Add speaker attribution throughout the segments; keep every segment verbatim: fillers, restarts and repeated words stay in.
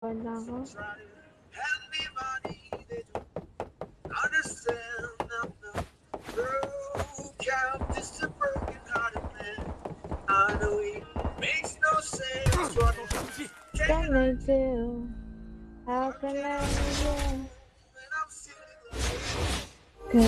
Speaker 1: 걸다가 Can I do? How can I do? Can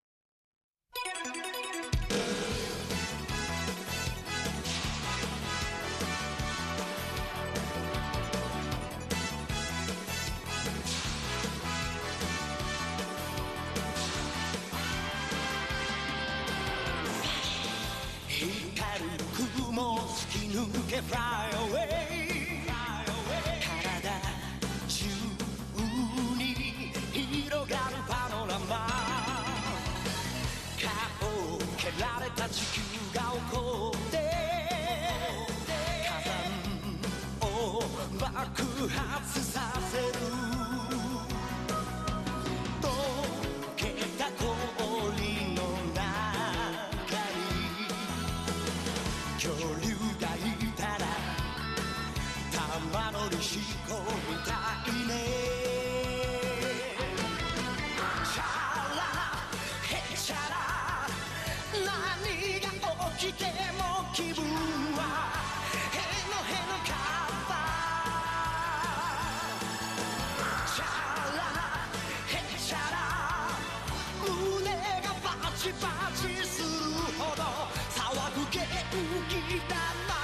Speaker 2: Fly away 体中に広がるパノラマ顔を蹴られた地球が起こって火山を爆発させる溶けた氷の中に恐竜がいたら玉乗りしこみたいねチャラヘチャラ何が起きても気分はへのへのカッパチャラヘチャラ胸がバチバチするほど騒ぐ元気だな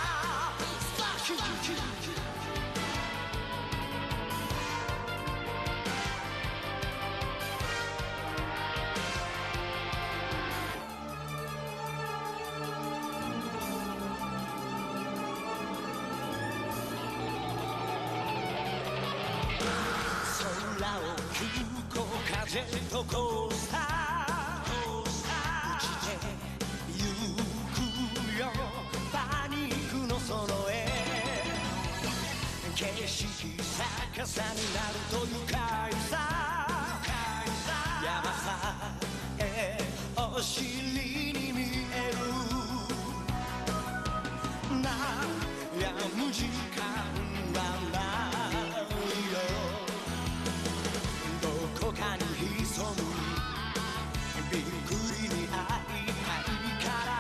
Speaker 2: 空を急行風とコースター落ちてゆくよパニックのその絵景色逆さになると愉快さ山さえお尻に見える悩む時間はないよどこかに潜むびっくりに会いたいから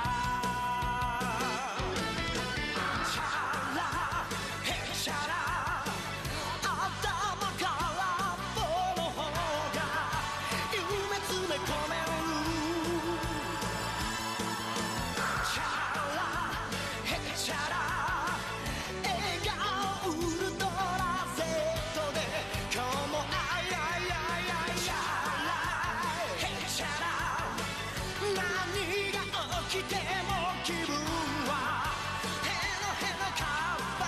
Speaker 2: チャラヘチャラ頭から棒の方が夢詰め込めるチャラヘチャラ笑顔ウルトラ Z で今日もあいあいあいあいチャラヘチャラ何が起きても気分はへのへのカッパ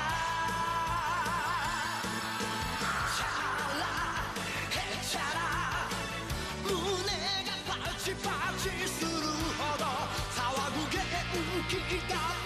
Speaker 2: チャラヘチャラ胸がパチパチするほど騒ぐ元気だ